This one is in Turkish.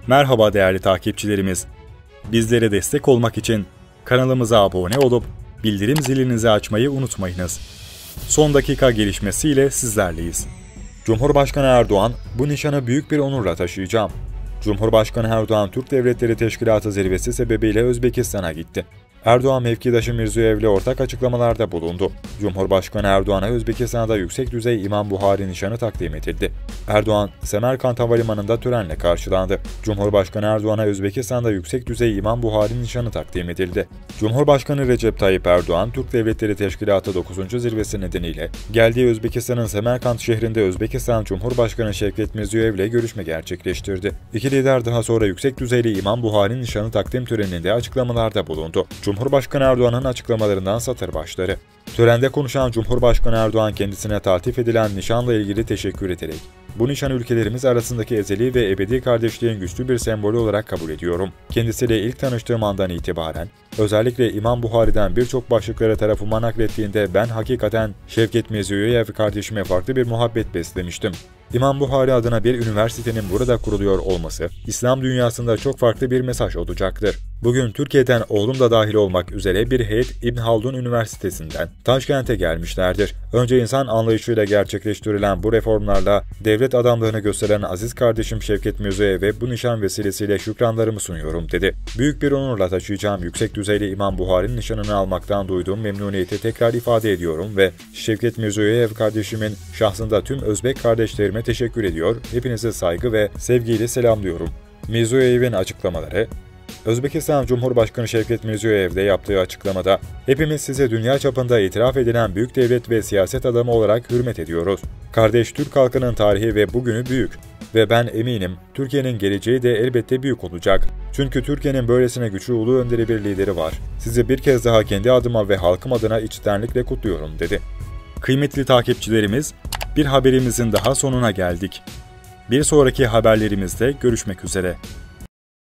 Merhaba değerli takipçilerimiz. Bizlere destek olmak için kanalımıza abone olup bildirim zilinizi açmayı unutmayınız. Son dakika gelişmesiyle sizlerleyiz. Cumhurbaşkanı Erdoğan, bu nişanı büyük bir onurla taşıyacağım. Cumhurbaşkanı Erdoğan, Türk Devletleri Teşkilatı zirvesi sebebiyle Özbekistan'a gitti. Erdoğan, mevkidaşı Mirziyoyev'le ortak açıklamalarda bulundu. Cumhurbaşkanı Erdoğan'a Özbekistan'da yüksek düzey İmam Buhari nişanı takdim edildi. Erdoğan, Semerkant Havalimanı'nda törenle karşılandı. Cumhurbaşkanı Erdoğan'a Özbekistan'da yüksek düzey İmam Buhari nişanı takdim edildi. Cumhurbaşkanı Recep Tayyip Erdoğan, Türk Devletleri Teşkilatı 9. zirvesi nedeniyle geldiği Özbekistan'ın Semerkant şehrinde Özbekistan Cumhurbaşkanı Şevket Mirziyoyev'le görüşme gerçekleştirdi. İki lider daha sonra yüksek düzeyli İmam Buhari nişanı takdim töreninde açıklamalarda bulundu. Cumhurbaşkanı Erdoğan'ın açıklamalarından satır başları. Törende konuşan Cumhurbaşkanı Erdoğan, kendisine taltif edilen nişanla ilgili teşekkür ederek, "Bu nişan ülkelerimiz arasındaki ezeli ve ebedi kardeşliğin güçlü bir sembolü olarak kabul ediyorum. Kendisiyle ilk tanıştığım andan itibaren, özellikle İmam Buhari'den birçok başlıkları tarafıma naklettiğinde ben hakikaten Şevket Mirziyoyev kardeşime farklı bir muhabbet beslemiştim. İmam Buhari adına bir üniversitenin burada kuruluyor olması, İslam dünyasında çok farklı bir mesaj olacaktır. Bugün Türkiye'den oğlum da dahil olmak üzere bir heyet İbn Haldun Üniversitesi'nden Taşkent'e gelmişlerdir. Önce insan anlayışıyla gerçekleştirilen bu reformlarla devlet adamlığını gösteren aziz kardeşim Şevket Mirziyoyev'e bu nişan vesilesiyle şükranlarımı sunuyorum," dedi. "Büyük bir onurla taşıyacağım yüksek düzeyli İmam Buhari'nin nişanını almaktan duyduğum memnuniyeti tekrar ifade ediyorum ve Şevket Mirziyoyev kardeşimin şahsında tüm Özbek kardeşlerime teşekkür ediyor, hepinize saygı ve sevgiyle selamlıyorum." Mirziyoyev'in açıklamaları. Özbekistan Cumhurbaşkanı Şevket Mirziyoyev'de yaptığı açıklamada, "Hepimiz size dünya çapında itiraf edilen büyük devlet ve siyaset adamı olarak hürmet ediyoruz. Kardeş Türk halkının tarihi ve bugünü büyük. Ve ben eminim Türkiye'nin geleceği de elbette büyük olacak. Çünkü Türkiye'nin böylesine güçlü ulu önderi bir lideri var. Sizi bir kez daha kendi adıma ve halkım adına içtenlikle kutluyorum," dedi. Kıymetli takipçilerimiz, bir haberimizin daha sonuna geldik. Bir sonraki haberlerimizde görüşmek üzere.